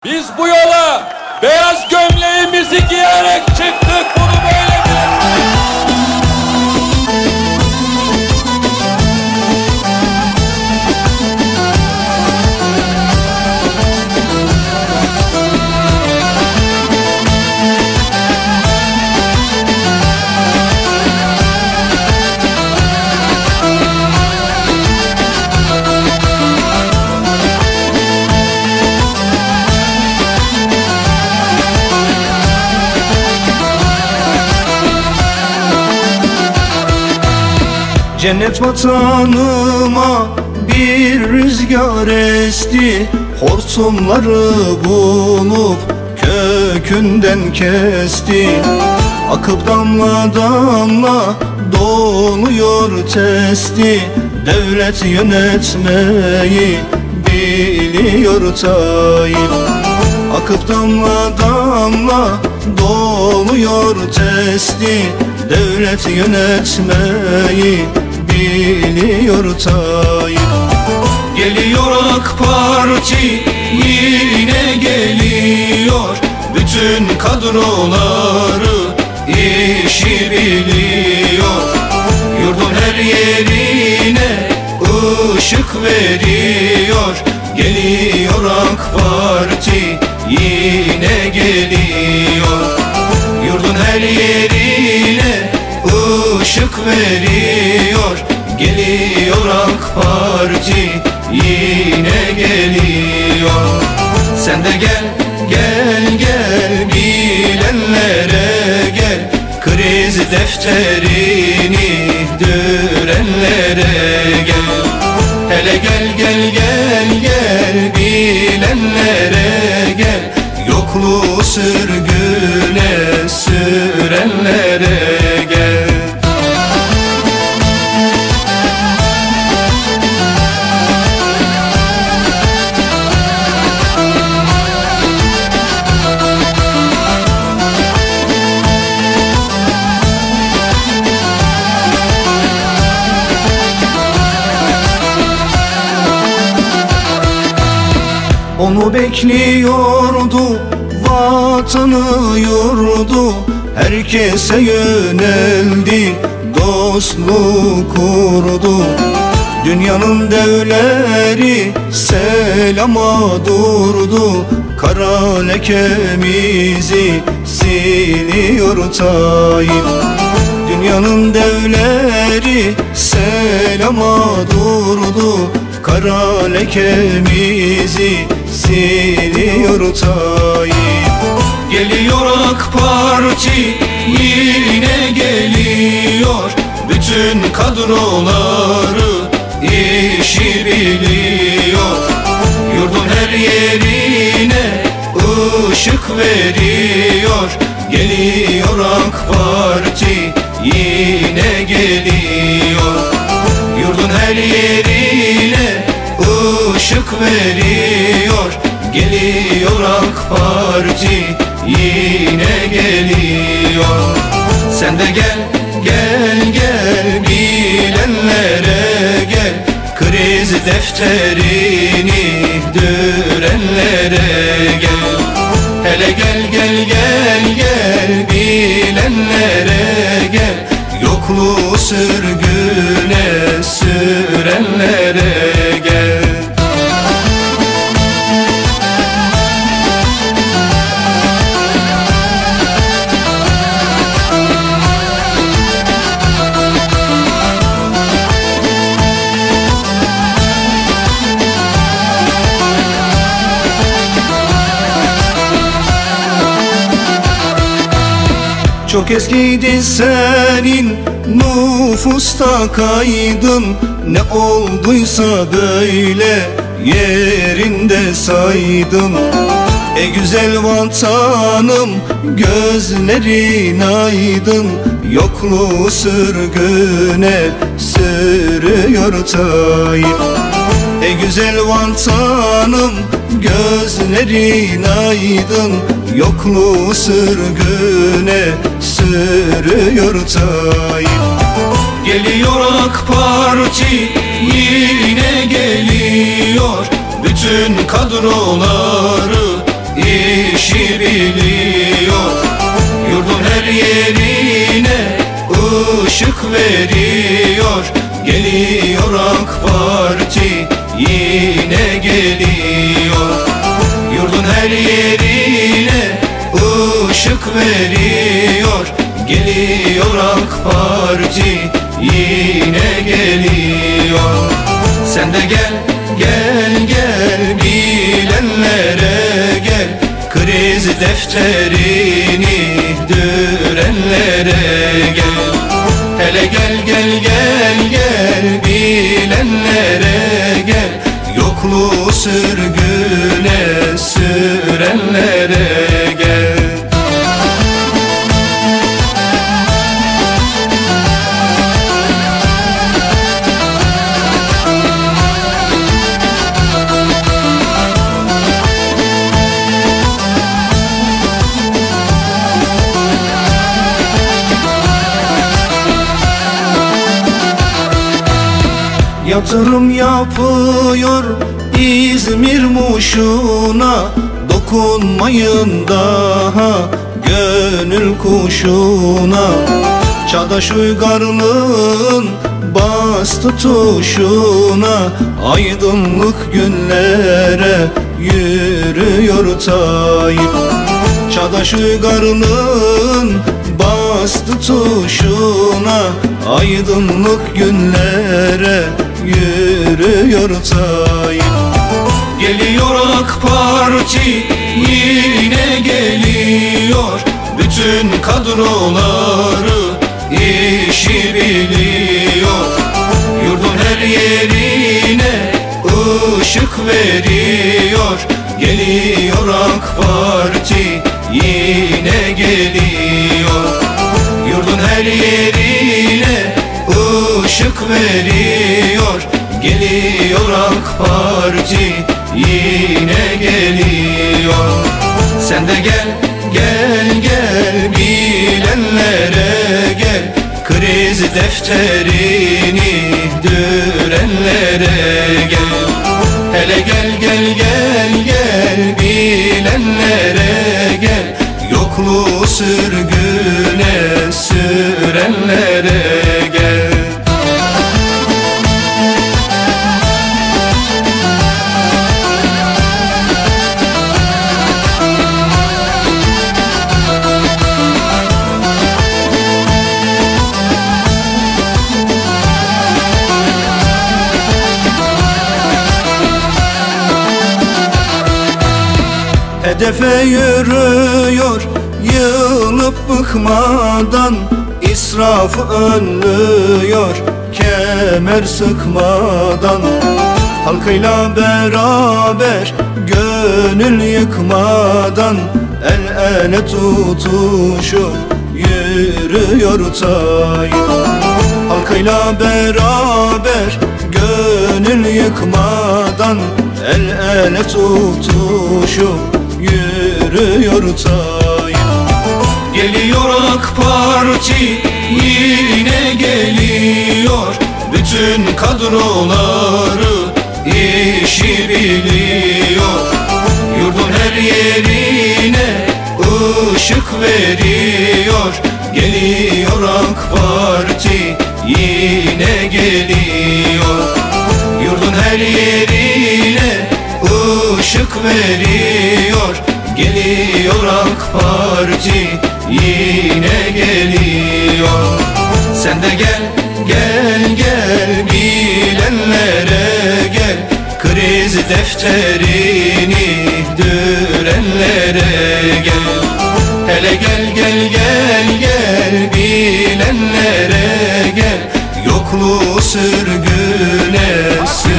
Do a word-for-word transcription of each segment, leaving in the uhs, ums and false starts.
Biz bu yola beyaz gömleğimizi giyerek çıktık. Bunu böyle bilirsin. Cennet vatanıma bir rüzgar esti, hortumları bulup kökünden kesti. Akıp damla damla doluyor testi, devlet yönetmeyi biliyor Tayyip. Akıp damla damla doluyor testi, devlet yönetmeyi biliyor Tayyip. Geliyor AK Parti, yine geliyor, bütün kadroları işi biliyor. Yurdun her yerine ışık veriyor, geliyor AK Parti, yine geliyor. Yurdun her yerine ışık veriyor, geliyor AK Parti, yine geliyor. Sen de gel, gel, gel, bilenlere gel, kriz defterini dürenlere gel. Hele gel, gel, gel, gel, bilenlere gel, yokluğu sürgüne sürenlere gel. Onu bekliyordu vatanı yurdu, herkese yöneldi, dostluk kurdu. Dünyanın devleri selama durdu, kara lekemizi siliyor Tayyip. Dünyanın devleri selama durdu, kara lekemizi siliyor Tayyip. Geliyor AK Parti, yine geliyor, bütün kadroları işi biliyor. Yurdun her yerine ışık veriyor, geliyor AK Parti, yine geliyor. Yurdun her yerine ışık veriyor, geliyor AK Parti, yine geliyor. Sen de gel, gel, gel, bilenlere gel, kriz defterini dürenlere gel. Hele gel, gel, gel, gel, bilenlere gel, yokluğu sürgüne sürenlere gel. Çok eskiydi senin nüfusta kaydın, ne olduysa böyle yerinde saydın. E güzel vatanım, gözlerin aydın, yokluğu sürgüne sürüyor Tayyip. E güzel vatanım, gözlerin aydın, yokluğu sürgüne sürüyor Tayyip. Geliyor AK Parti, yine geliyor, bütün kadroları ışık veriyor. Geliyor AK Parti, yine geliyor. Yurdun her yerine ışık veriyor. Geliyor AK Parti, yine geliyor. Sen de gel, gel, gel, bilenlere gel. Kriz defterini dürenlere gel. Hele gel, gel, gel, gel, bilenlere gel. Yokluğu sürgüne sürenlere gel. Yatırım yapıyor İzmir Muş'una. Dokunmayın daha gönül kuşuna. Çağdaş uygarlığın bastı tuşuna. Aydınlık günlere yürüyor Tayyip. Çağdaş uygarlığın bastı tuşuna. Aydınlık günlere yürüyor Tayyip. Geliyor AK Parti, yine geliyor. Bütün kadroları işi biliyor. Yurdun her yerine ışık veriyor. Geliyor AK Parti, yine geliyor. Yurdun her yerine ışık veriyor. Geliyor AK Parti, yine geliyor. Sen de gel, gel, gel, bilenlere gel. Kriz defterini dürenlere gel. Hele gel, gel, gel, gel, bilenlere gel. Yokluğu sürgüne sürenlere gel. Hedefe yürüyor yılıp bıkmadan. İsrafı önlüyor kemer sıkmadan. Halkıyla beraber gönül yıkmadan. El ele tutuşup yürüyor Tayyip. Halkıyla beraber gönül yıkmadan. El ele tutuşup yürüyor Tayyip. Geliyor AK Parti, yine geliyor. Bütün kadroları işi biliyor. Yurdun her yerine ışık veriyor. Geliyor AK Parti, yine geliyor. Yurdun her yerine ışık veriyor. Geliyor AK Parti, yine geliyor. Sen de gel, gel, gel, bilenlere gel. Kriz defterini dürenlere gel. Hele gel, gel, gel, gel, bilenlere gel. Yokluğu sürgüne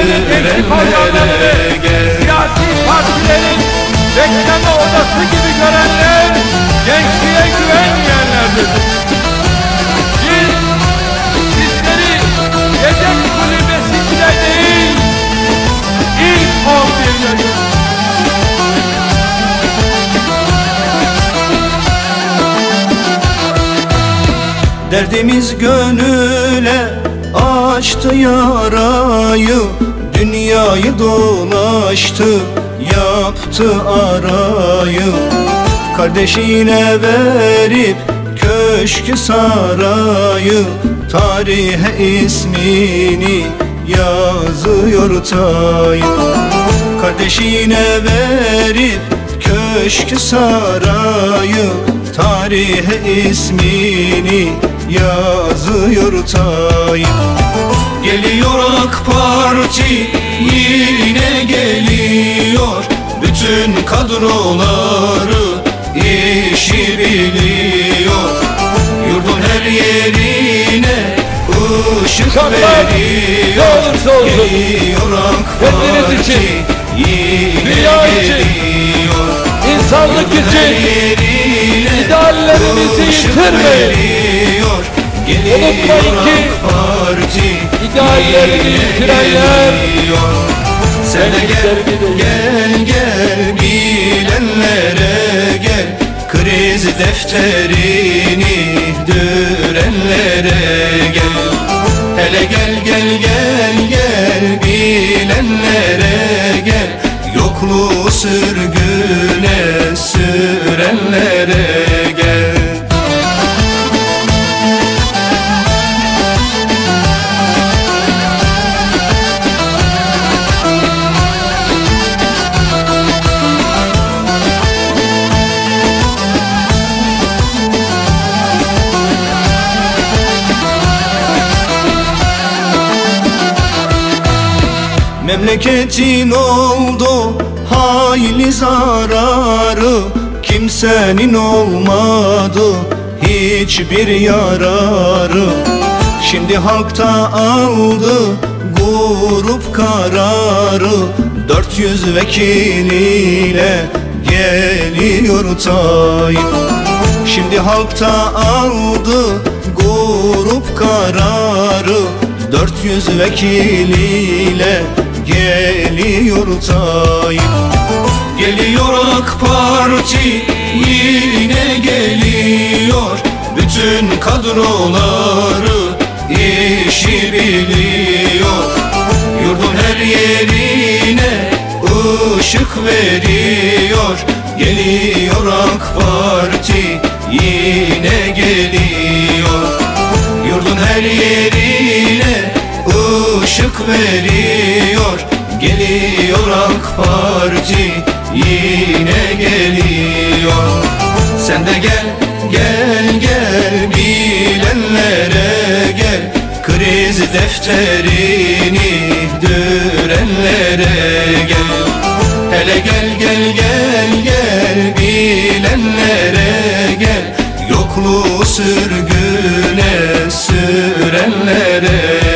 sürenlere gel. Siyasi partilerin bekleme odası gibi görenler gençliğe güvenmeyenlerdir. Biz sizleri yedek kulübesi bile değil, ilk on birleri. Derdimiz gönüle açtı yarayı. Dünyayı dolaştı, yaptı arayı. Kardeşine verip köşkü sarayı, tarihe ismini yazıyor Tayyip. Kardeşine verip köşkü sarayı, tarihe ismini yazıyor Tayyip. Geliyor AK Parti, yine geliyor, bütün kadroları işi biliyor. Yurdun her yerine ışık veriyor. Geliyor AK Parti, yine geliyor. İnsanlık için ideallerimizi yitirmeyin. Unutmayın ki ideallerini yitirenler sen gel, gel, gel, bilenlere gel, kriz defterini dürenlere gel. Hele gel, gel, gel, gel, bilenlere gel, yokluğu sürgüne sürenlere gel. Memleketin oldu hayli zararı, kimsenin olmadı hiçbir yararı. Şimdi halkta aldı grup kararı, dört yüz vekiliyle geliyor Tayyip. Şimdi halkta aldı grup kararı, dört yüz vekiliyle geliyor Tayyip. Geliyor AK Parti, yine geliyor, bütün kadroları işi biliyor. Yurdun her yerine ışık veriyor. Geliyor AK Parti, yine geliyor. Yurdun her yerine ışık veriyor. Geliyor AK Parti, yine geliyor. Sen de gel, gel, gel, bilenlere gel, kriz defterini dürenlere gel. Hele gel, gel, gel, gel, bilenlere gel, yokluğu sürgüne sürenlere